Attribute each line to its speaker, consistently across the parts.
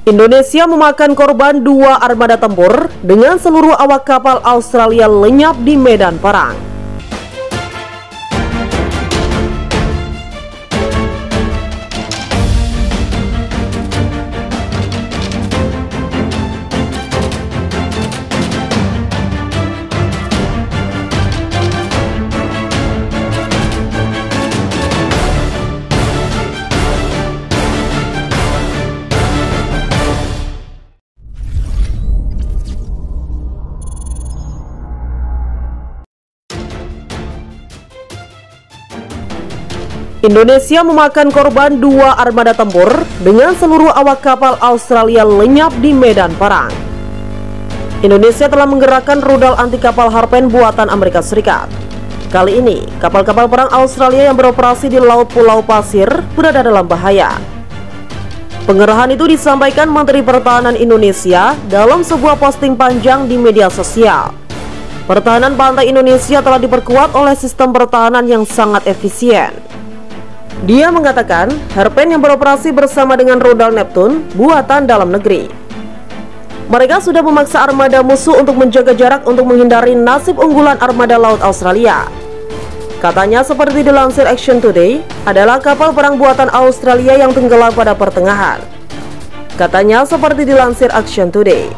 Speaker 1: Indonesia memakan korban 2 armada tempur dengan seluruh awak kapal Australia lenyap di medan perang. Indonesia memakan korban 2 armada tempur dengan seluruh awak kapal Australia lenyap di medan perang. Indonesia telah menggerakkan rudal anti kapal Harpoon buatan Amerika Serikat. Kali ini, kapal-kapal perang Australia yang beroperasi di Laut Pulau Pasir berada dalam bahaya. Pengerahan itu disampaikan Menteri Pertahanan Indonesia dalam sebuah posting panjang di media sosial. Pertahanan pantai Indonesia telah diperkuat oleh sistem pertahanan yang sangat efisien. Dia mengatakan, Harpoon yang beroperasi bersama dengan rudal Neptune buatan dalam negeri. Mereka sudah memaksa armada musuh untuk menjaga jarak untuk menghindari nasib unggulan armada laut Australia. Katanya seperti dilansir Action Today, adalah kapal perang buatan Australia yang tenggelam pada pertengahan. Katanya seperti dilansir Action Today.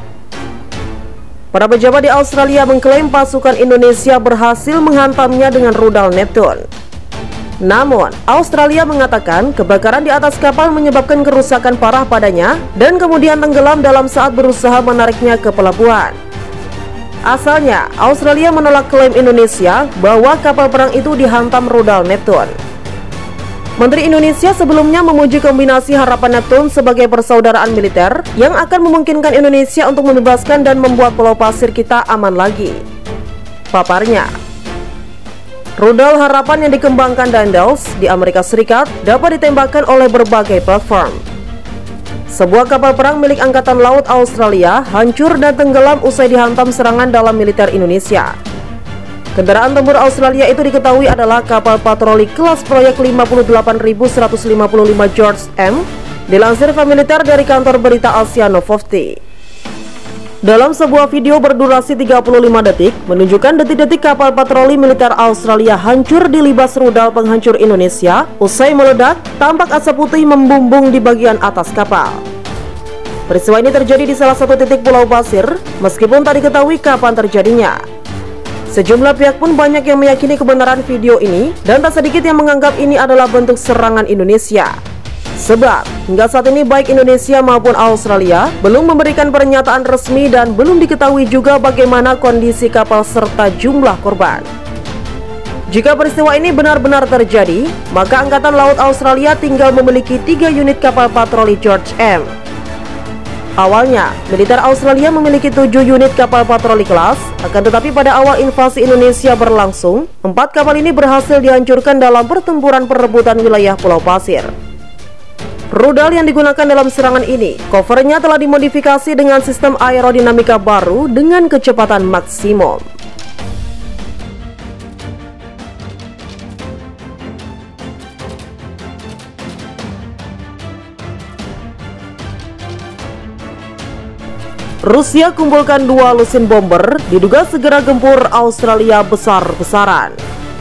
Speaker 1: Para pejabat di Australia mengklaim pasukan Indonesia berhasil menghantamnya dengan rudal Neptune. Namun, Australia mengatakan kebakaran di atas kapal menyebabkan kerusakan parah padanya dan kemudian tenggelam dalam saat berusaha menariknya ke pelabuhan. Asalnya, Australia menolak klaim Indonesia bahwa kapal perang itu dihantam rudal Neptune. Menteri Indonesia sebelumnya memuji kombinasi harapan Neptune sebagai persaudaraan militer yang akan memungkinkan Indonesia untuk membebaskan dan membuat Pulau Pasir kita aman lagi. Paparnya, rudal harapan yang dikembangkan Daniels di Amerika Serikat dapat ditembakkan oleh berbagai platform. Sebuah kapal perang milik Angkatan Laut Australia hancur dan tenggelam usai dihantam serangan dalam militer Indonesia. Kendaraan tempur Australia itu diketahui adalah kapal patroli kelas proyek 58.155 George M, dilansir Militer dari kantor berita Asia Novosti. Dalam sebuah video berdurasi 35 detik, menunjukkan detik-detik kapal patroli militer Australia hancur dilibas rudal penghancur Indonesia. Usai meledak, tampak asap putih membumbung di bagian atas kapal. Peristiwa ini terjadi di salah satu titik Pulau Pasir, meskipun tak diketahui kapan terjadinya. Sejumlah pihak pun banyak yang meyakini kebenaran video ini, dan tak sedikit yang menganggap ini adalah bentuk serangan Indonesia. Sebab, hingga saat ini baik Indonesia maupun Australia belum memberikan pernyataan resmi dan belum diketahui juga bagaimana kondisi kapal serta jumlah korban. Jika peristiwa ini benar-benar terjadi, maka Angkatan Laut Australia tinggal memiliki 3 unit kapal patroli George M. Awalnya, militer Australia memiliki 7 unit kapal patroli kelas, akan tetapi pada awal invasi Indonesia berlangsung, 4 kapal ini berhasil dihancurkan dalam pertempuran perebutan wilayah Pulau Pasir. Rudal yang digunakan dalam serangan ini, covernya telah dimodifikasi dengan sistem aerodinamika baru dengan kecepatan maksimum. Rusia kumpulkan 2 lusin bomber, diduga segera gempur Australia besar-besaran.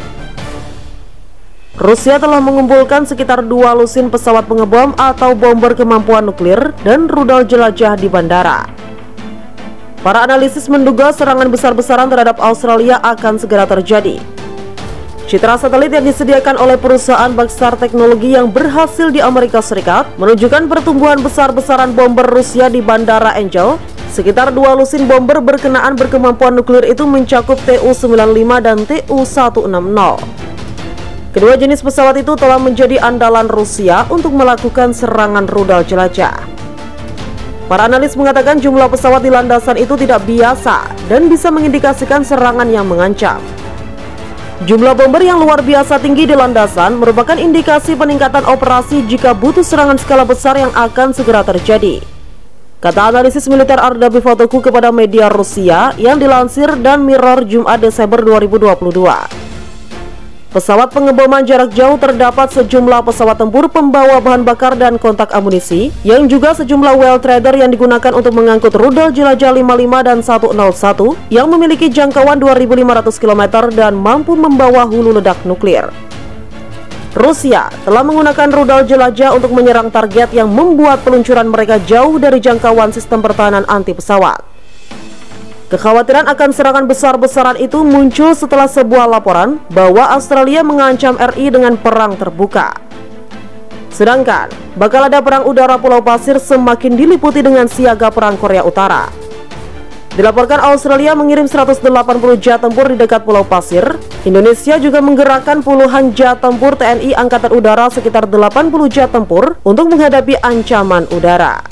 Speaker 1: Rusia telah mengumpulkan sekitar 2 lusin pesawat pengebom atau bomber kemampuan nuklir dan rudal jelajah di bandara. Para analisis menduga serangan besar-besaran terhadap Australia akan segera terjadi. Citra satelit yang disediakan oleh perusahaan Baxar Teknologi yang berhasil di Amerika Serikat menunjukkan pertumbuhan besar-besaran bomber Rusia di Bandara Angel. Sekitar 2 lusin bomber berkenaan berkemampuan nuklir itu mencakup Tu-95 dan Tu-160. Kedua jenis pesawat itu telah menjadi andalan Rusia untuk melakukan serangan rudal jelajah. Para analis mengatakan jumlah pesawat di landasan itu tidak biasa dan bisa mengindikasikan serangan yang mengancam. Jumlah bomber yang luar biasa tinggi di landasan merupakan indikasi peningkatan operasi jika butuh serangan skala besar yang akan segera terjadi, kata analisis militer RW Fotoku kepada media Rusia yang dilansir dan Mirror Jumat Desember 2022. pesawat pengeboman jarak jauh terdapat sejumlah pesawat tempur pembawa bahan bakar dan kontak amunisi, yang juga sejumlah well trader yang digunakan untuk mengangkut rudal jelajah 55 dan 101 yang memiliki jangkauan 2.500 km dan mampu membawa hulu ledak nuklir. Rusia telah menggunakan rudal jelajah untuk menyerang target yang membuat peluncuran mereka jauh dari jangkauan sistem pertahanan anti pesawat. Kekhawatiran akan serangan besar-besaran itu muncul setelah sebuah laporan bahwa Australia mengancam RI dengan perang terbuka. Sedangkan, bakal ada perang udara Pulau Pasir semakin diliputi dengan siaga perang Korea Utara. Dilaporkan Australia mengirim 180 jet tempur di dekat Pulau Pasir. Indonesia juga menggerakkan puluhan jet tempur TNI Angkatan Udara sekitar 80 jet tempur untuk menghadapi ancaman udara.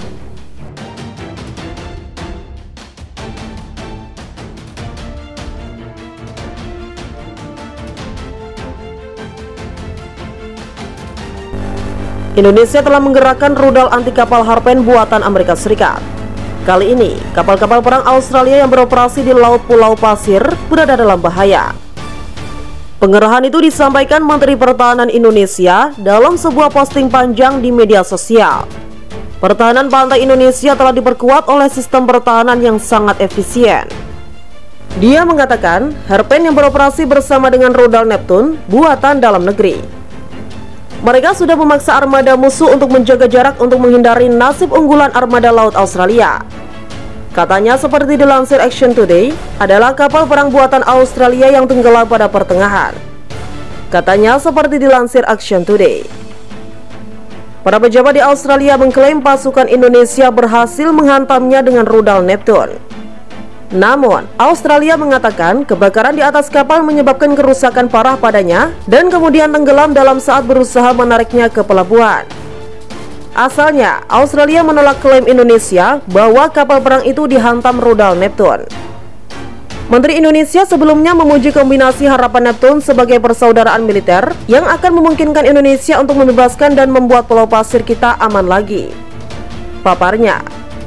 Speaker 1: Indonesia telah menggerakkan rudal anti kapal Harpen buatan Amerika Serikat. Kali ini, kapal-kapal perang Australia yang beroperasi di Laut Pulau Pasir berada dalam bahaya. Pengerahan itu disampaikan Menteri Pertahanan Indonesia dalam sebuah posting panjang di media sosial. Pertahanan pantai Indonesia telah diperkuat oleh sistem pertahanan yang sangat efisien. Dia mengatakan, Harpen yang beroperasi bersama dengan rudal Neptune buatan dalam negeri. Mereka sudah memaksa armada musuh untuk menjaga jarak untuk menghindari nasib unggulan armada laut Australia. Katanya seperti dilansir Action Today, adalah kapal perang buatan Australia yang tenggelam pada pertengahan. Katanya seperti dilansir Action Today. Para pejabat di Australia mengklaim pasukan Indonesia berhasil menghantamnya dengan rudal Neptune. Namun, Australia mengatakan kebakaran di atas kapal menyebabkan kerusakan parah padanya dan kemudian tenggelam dalam saat berusaha menariknya ke pelabuhan. Asalnya, Australia menolak klaim Indonesia bahwa kapal perang itu dihantam rudal Neptune. Menteri Indonesia sebelumnya memuji kombinasi harapan Neptune sebagai persaudaraan militer yang akan memungkinkan Indonesia untuk membebaskan dan membuat Pulau Pasir kita aman lagi. Paparnya,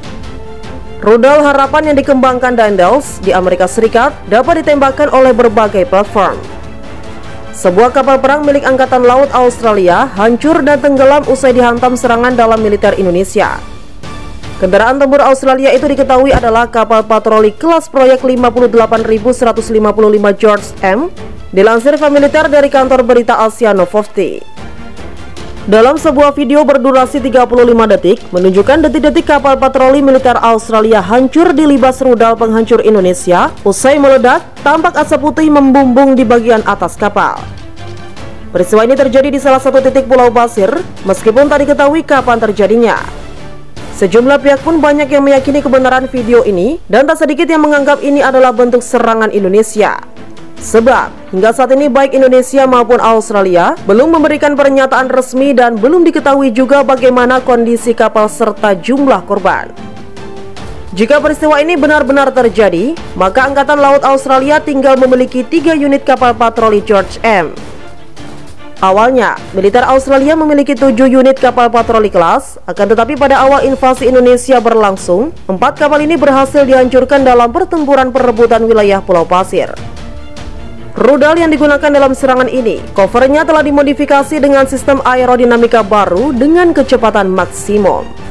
Speaker 1: rudal harapan yang dikembangkan Daendels di Amerika Serikat dapat ditembakkan oleh berbagai platform. Sebuah kapal perang milik Angkatan Laut Australia hancur dan tenggelam usai dihantam serangan dalam militer Indonesia. Kendaraan tempur Australia itu diketahui adalah kapal patroli kelas proyek 58.155 George M, dilansir militer dari kantor berita Asia Novosti. Dalam sebuah video berdurasi 35 detik, menunjukkan detik-detik kapal patroli militer Australia hancur dilibas rudal penghancur Indonesia. Usai meledak, tampak asap putih membumbung di bagian atas kapal. Peristiwa ini terjadi di salah satu titik Pulau Pasir, meskipun tak diketahui kapan terjadinya. Sejumlah pihak pun banyak yang meyakini kebenaran video ini, dan tak sedikit yang menganggap ini adalah bentuk serangan Indonesia. Sebab, hingga saat ini baik Indonesia maupun Australia belum memberikan pernyataan resmi dan belum diketahui juga bagaimana kondisi kapal serta jumlah korban. Jika peristiwa ini benar-benar terjadi, maka Angkatan Laut Australia tinggal memiliki 3 unit kapal patroli George M. Awalnya, militer Australia memiliki 7 unit kapal patroli kelas, akan tetapi pada awal invasi Indonesia berlangsung, 4 kapal ini berhasil dihancurkan dalam pertempuran perebutan wilayah Pulau Pasir. Rudal yang digunakan dalam serangan ini, covernya telah dimodifikasi dengan sistem aerodinamika baru dengan kecepatan maksimum.